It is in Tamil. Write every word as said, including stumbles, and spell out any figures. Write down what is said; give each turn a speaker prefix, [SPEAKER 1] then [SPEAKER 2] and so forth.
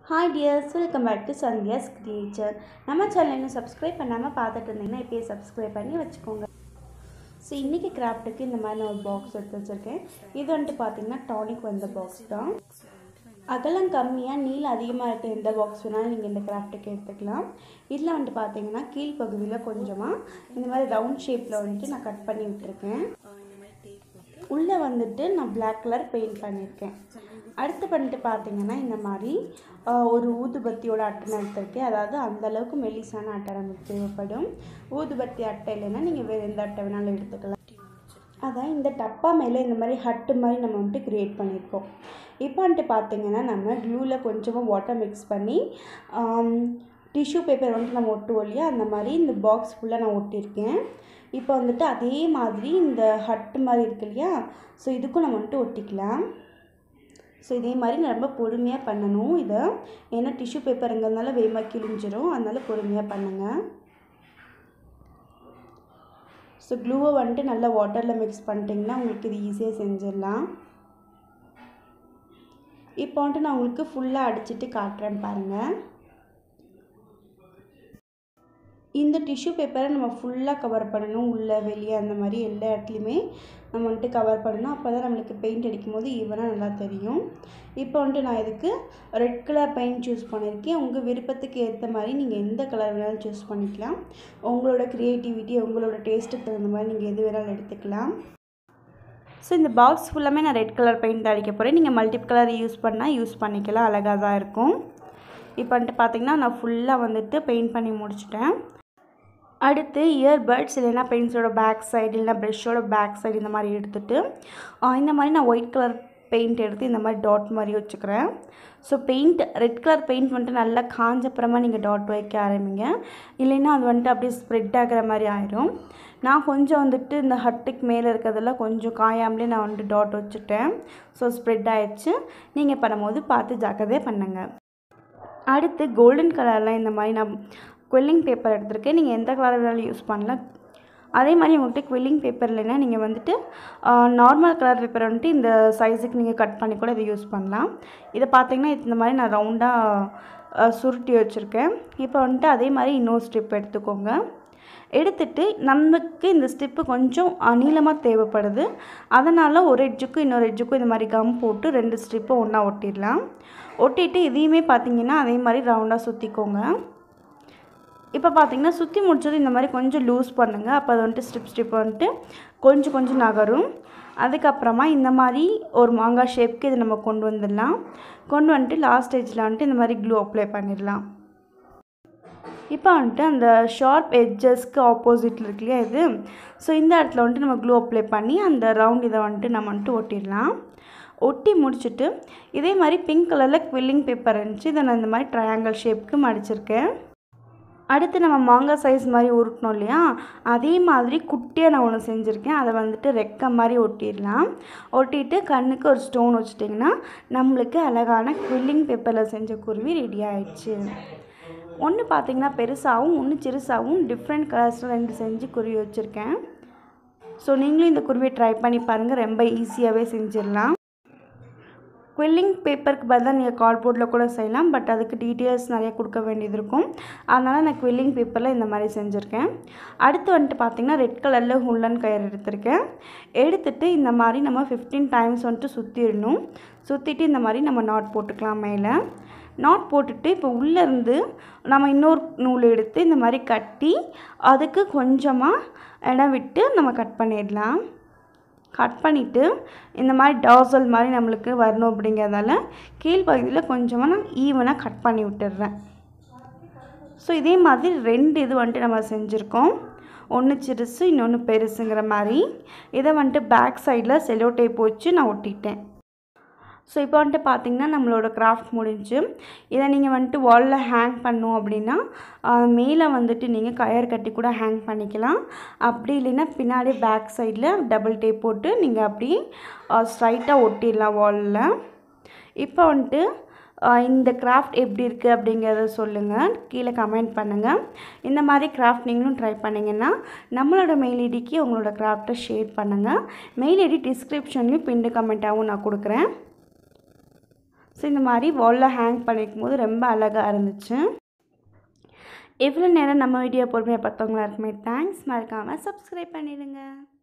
[SPEAKER 1] Hi dears, welcome back to Sandhya's Creature. நம்ம சேனலை சப்ஸ்கிரைப் பண்ணாமல் பார்த்துட்டு இருந்தீங்கன்னா இப்போயே சப்ஸ்கிரைப் பண்ணி வச்சுக்கோங்க. ஸோ இன்றைக்கி கிராஃப்ட்டுக்கு இந்த மாதிரி நான் ஒரு பாக்ஸ் எடுத்து வச்சுருக்கேன். இது வந்துட்டு பார்த்தீங்கன்னா டானிக் வந்த பாக்ஸ் தான். அகலம் கம்மியாக நீளம் அதிகமாக இருக்க எந்த பாக்ஸ் வேணாலும் நீங்கள் இந்த கிராஃப்ட்டுக்கு எடுத்துக்கலாம். இதில் வந்துட்டு பார்த்தீங்கன்னா கீழ்ப்பகுதியில் கொஞ்சமாக இந்த மாதிரி ரவுண்ட் ஷேப்பில் வந்துட்டு நான் கட் பண்ணி விட்டுருக்கேன். உள்ளே வந்துட்டு நான் பிளாக் கலர் பெயிண்ட் பண்ணியிருக்கேன். அடுத்து பண்ணிட்டு பார்த்தீங்கன்னா இந்த மாதிரி ஒரு ஊதுபத்தியோட அட்டை நான் எடுத்துருக்கேன். அதாவது அந்தளவுக்கு மெல்லிசான அட்டை நமக்கு தேவைப்படும். ஊதுபத்தி அட்டை இல்லைன்னா நீங்கள் வேறு எந்த அட்டை வேணாலும் எடுத்துக்கலாம். அதான் இந்த டப்பா மேலே இந்த மாதிரி ஹட்டு மாதிரி நம்ம வந்துட்டு க்ரியேட் பண்ணியிருக்கோம். இப்போ வந்துட்டு பார்த்தீங்கன்னா நம்ம க்ளூவில் கொஞ்சமாக வாட்டர் மிக்ஸ் பண்ணி டிஷ்யூ பேப்பர் வந்துட்டு நம்ம ஒட்டுவோம் இல்லையா, அந்த மாதிரி இந்த பாக்ஸ் ஃபுல்லாக நான் ஒட்டியிருக்கேன். இப்போ வந்துட்டு அதே மாதிரி இந்த ஹட்டு மாதிரி இருக்கு இல்லையா, ஸோ இதுக்கும் நம்ம வந்துட்டு ஒட்டிக்கலாம். ஸோ இதே மாதிரி ரொம்ப பொறுமையாக பண்ணணும் இதை, ஏன்னா டிஷ்யூ பேப்பருங்கிறதுனால வேகமாக கிழிஞ்சிரும், அதனால் பொறுமையாக பண்ணுங்கள். ஸோ க்ளூவை வந்துட்டு நல்லா வாட்டரில் மிக்ஸ் பண்ணிட்டிங்கன்னா உங்களுக்கு இது ஈஸியாக செஞ்சிடலாம். இப்போ வந்துட்டு நான் உங்களுக்கு ஃபுல்லாக அடிச்சுட்டு காட்டுறேன் பாருங்கள். இந்த டிஷ்யூ பேப்பரை நம்ம ஃபுல்லாக கவர் பண்ணணும், உள்ளே வெளியே அந்த மாதிரி எல்லா இடத்துலையுமே நம்ம வந்துட்டு கவர் பண்ணணும். அப்போ தான் நம்மளுக்கு பெயிண்ட் அடிக்கும் போது ஈவனாக நல்லா தெரியும். இப்போ வந்துட்டு நான் இதுக்கு ரெட் கலர் பெயிண்ட் சூஸ் பண்ணியிருக்கேன். உங்கள் விருப்பத்துக்கு ஏற்ற மாதிரி நீங்கள் எந்த கலர் வேணாலும் சூஸ் பண்ணிக்கலாம். உங்களோட க்ரியேட்டிவிட்டி உங்களோட டேஸ்ட்டுக்கு தகுந்த மாதிரி நீங்கள் எது வேணாலும் எடுத்துக்கலாம். ஸோ இந்த பாக்ஸ் ஃபுல்லாமே நான் ரெட் கலர் பெயிண்ட் அடிக்க போகிறேன். நீங்கள் மல்டிபிள் கலர் யூஸ் பண்ணால் யூஸ் பண்ணிக்கலாம், அழகாக தான் இருக்கும். இப்போ வந்துட்டு பார்த்திங்கன்னா நான் ஃபுல்லாக வந்துட்டு பெயிண்ட் பண்ணி முடிச்சிட்டேன். அடுத்து இயர்பட்ஸ் இல்லைன்னா பெயிண்ட்ஸோட பேக் சைடு இல்லைனா ப்ரெஷ்ஷோட பேக் சைடு இந்த மாதிரி எடுத்துகிட்டு இந்த மாதிரி நான் ஒயிட் கலர் பெயிண்ட் எடுத்து இந்த மாதிரி டாட் மாதிரி வச்சுக்கிறேன். So paint red colour paint வந்துட்டு நல்லா காஞ்சப்புறமா நீங்கள் டாட் வைக்க ஆரம்பிங்க, இல்லைன்னா அது வந்துட்டு அப்படியே ஸ்ப்ரெட் ஆகிற மாதிரி ஆயிரும். நான் கொஞ்சம் வந்துட்டு இந்த ஹட்டுக்கு மேலே இருக்கிறதெல்லாம் கொஞ்சம் காயாமலே நான் வந்துட்டு டாட் வச்சுட்டேன். ஸோ ஸ்ப்ரெட் ஆகிடுச்சு. நீங்கள் பண்ணும்போது பார்த்து ஜாக்கிரதையாக பண்ணுங்கள். அடுத்து கோல்டன் கலரில் இந்த மாதிரி நான் குவில்லிங் பேப்பர் எடுத்துருக்கேன். நீங்கள் எந்த கலர் வேணாலும் யூஸ் பண்ணலாம். அதே மாதிரி உங்கள்கிட்ட குவில்லிங் பேப்பர் இல்லைன்னா நீங்கள் வந்துட்டு நார்மல் கலர் பேப்பர் வந்துட்டு இந்த சைஸுக்கு நீங்கள் கட் பண்ணி கூட இதை யூஸ் பண்ணலாம். இதை பார்த்தீங்கன்னா இந்த மாதிரி நான் ரவுண்டாக சுருட்டி வச்சுருக்கேன். இப்போ வந்துட்டு அதே மாதிரி இன்னொரு ஸ்ட்ரிப் எடுத்துக்கோங்க. எடுத்துட்டு நமக்கு இந்த ஸ்டிப்பு கொஞ்சம் நீளமாக தேவைப்படுது, அதனால் ஒரு எட்ஜுக்கும் இன்னொரு எட்ஜுக்கும் இந்த மாதிரி கம் போட்டு ரெண்டு ஸ்ட்ரிப்பை ஒன்றா ஒட்டிடலாம். ஒட்டிட்டு இதையுமே பார்த்திங்கன்னா அதே மாதிரி ரவுண்டாக சுற்றிக்கோங்க. இப்போ பார்த்திங்கன்னா சுற்றி முடிச்சது இந்த மாதிரி கொஞ்சம் லூஸ் பண்ணுங்கள். அப்போ அது வந்துட்டு ஸ்ட்ரிப் ஸ்ட்ரிப் வந்துட்டு கொஞ்சம் கொஞ்சம் நகரும். அதுக்கப்புறமா இந்த மாதிரி ஒரு மாங்காய் ஷேப்க்கு இதை நம்ம கொண்டு வந்துடலாம். கொண்டு வந்துட்டு லாஸ்ட் ஸ்டேஜில் வந்துட்டு இந்த மாதிரி க்ளூ அப்ளை பண்ணிடலாம். இப்போ வந்துட்டு அந்த ஷார்ப் எட்ஜஸ்க்கு ஆப்போசிட்டில் இருக்கு இல்லையா இது, ஸோ இந்த இடத்துல வந்துட்டு நம்ம க்ளூ அப்ளை பண்ணி அந்த ரவுண்ட் இதை வந்துட்டு நம்ம வந்துட்டு ஒட்டிடலாம். ஒட்டி முடிச்சுட்டு இதே மாதிரி பிங்க் கலரில் குவில்லிங் பேப்பர் இருந்துச்சு, இதை நான் இந்த மாதிரி ட்ரையாங்கிள் ஷேப்புக்கு மடிச்சிருக்கேன். அடுத்து நம்ம மாங்காய் சைஸ் மாதிரி உருட்டணும் இல்லையா, அதே மாதிரி குட்டியாக நான் ஒன்று செஞ்சுருக்கேன். அதை வந்துட்டு ரெக்கை மாதிரி ஒட்டிடலாம். ஒட்டிட்டு கண்ணுக்கு ஒரு ஸ்டோன் வச்சுட்டிங்கன்னா நம்மளுக்கு அழகான குவில்லிங் பேப்பரில் செஞ்ச குருவி ரெடி ஆகிடுச்சு. ஒன்று பார்த்திங்கன்னா பெருசாகவும் ஒன்று சிறுசாகவும் டிஃப்ரெண்ட் கலர்ஸில் ரெண்டு செஞ்சு குருவி வச்சுருக்கேன். ஸோ நீங்களும் இந்த குருவியை ட்ரை பண்ணி பாருங்கள், ரொம்ப ஈஸியாகவே செஞ்சிடலாம். குவில்லிங் பேப்பருக்கு பதிலாக நீங்கள் கார்ட்போர்டில் கூட செய்யலாம், பட் அதுக்கு டீட்டெயில்ஸ் நிறைய கொடுக்க வேண்டியது இருக்கும். அதனால் நான் குவில்லிங் பேப்பரில் இந்த மாதிரி செஞ்சுருக்கேன். அடுத்து வந்துட்டு பார்த்திங்கன்னா ரெட் கலரில் ஹுல்லன் கயிறு எடுத்திருக்கேன். எடுத்துகிட்டு இந்த மாதிரி நம்ம ஃபிஃப்டீன் டைம்ஸ் வந்துட்டு சுற்றிடணும். சுற்றிட்டு இந்த மாதிரி நம்ம நாட் போட்டுக்கலாம். மேலே நாட் போட்டுட்டு இப்போ உள்ளேருந்து நம்ம இன்னொரு நூல் எடுத்து இந்த மாதிரி கட்டி அதுக்கு கொஞ்சமாக இடம் விட்டு நம்ம கட் பண்ணிடலாம். கட் பண்ணிவிட்டு இந்த மாதிரி டாசல் மாதிரி நம்மளுக்கு வரணும் அப்படிங்கிறதால கீழ்ப்பகுதியில் கொஞ்சமாக நான் ஈவனாக கட் பண்ணி விட்டுடுறேன். ஸோ இதே மாதிரி ரெண்டு இது வந்துட்டு நம்ம செஞ்சுருக்கோம், ஒன்று சிறுசு இன்னொன்று பெருசுங்கிற மாதிரி. இதை வந்துட்டு பேக் சைடில் செலோ டேப் வச்சு நான் ஒட்டிட்டேன். ஸோ இப்போ வந்துட்டு பார்த்திங்கன்னா நம்மளோட கிராஃப்ட் முடிஞ்சு. இதை நீங்கள் வந்துட்டு வாலில் ஹேங் பண்ணணும் அப்படின்னா மேலே வந்துட்டு நீங்கள் கயர் கட்டி கூட ஹேங் பண்ணிக்கலாம். அப்படி இல்லைன்னா பின்னாடி பேக் சைடில் டபுள் டேப் போட்டு நீங்கள் அப்படி ஸ்ட்ரைட்டாக ஒட்டிடலாம் வாலில். இப்போ வந்துட்டு இந்த கிராஃப்ட் எப்படி இருக்குது அப்படிங்கிறத சொல்லுங்கள், கீழே கமெண்ட் பண்ணுங்கள். இந்த மாதிரி கிராஃப்ட் நீங்களும் ட்ரை பண்ணிங்கன்னா நம்மளோட மெயில் ஐடிக்கு உங்களோட கிராஃப்டை ஷேர் பண்ணுங்கள். மெயில் ஐடி டிஸ்கிரிப்ஷன்லேயும் பின்னு கமெண்ட்டாகவும் நான் கொடுக்குறேன். ஸோ இந்த மாதிரி வாலில் ஹேங் பண்ணிக்கும் போது ரொம்ப அழகாக இருந்துச்சு. எவ்வளோ நேரம் நம்ம வீடியோ பொறுமையாக பார்த்தவங்களா இருக்குமே தேங்க்ஸ். மறக்காமல் சப்ஸ்கிரைப் பண்ணிடுங்க.